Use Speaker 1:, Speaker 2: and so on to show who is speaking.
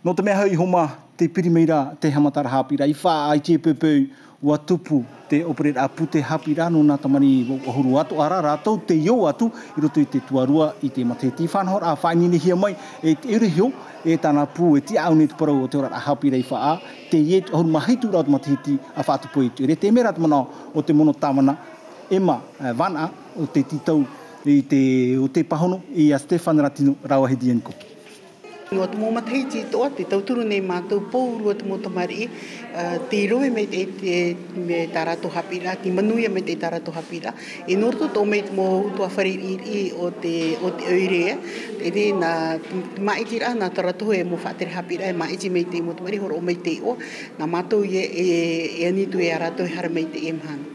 Speaker 1: No te mea hau I homa te pirimeira te hamatara hapira. I wha ai te pepeu ua tupu te operate a pute hapira no nā tamani wahuru atu. Ara rātou te iau atu I roto I te tuarua I te mateti whanhor. A whainini hia mai e te ere hio e tāna pū e ti au ni te parau o te ora a hapira I wha a. Te iet ahuru mahitu rau te mateti a whātupu I tu. Ere te mera te mana o te mono tāmana Emma Vana o te titau o te pahono I a Stefan Ratino Rawahe Dienko.
Speaker 2: O te mō matahiti toa, te tauturu nei mātou pōuru o te mō tamari, te roe me te tarato hapira, ki manuia me te tarato hapira. E norto tō mei te mō utua whariri o te oirea, te re nā maiti rā, nā tarato e mō whātere hapira, e maiti mei te mō tamari, horo o mei te o, nā mātou e anitu e arato e hara mei te emhana.